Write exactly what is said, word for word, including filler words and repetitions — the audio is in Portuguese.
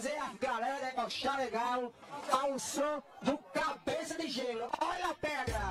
fazer a galera degostar legal ao som do Cabeça de Gelo. Olha a pedra!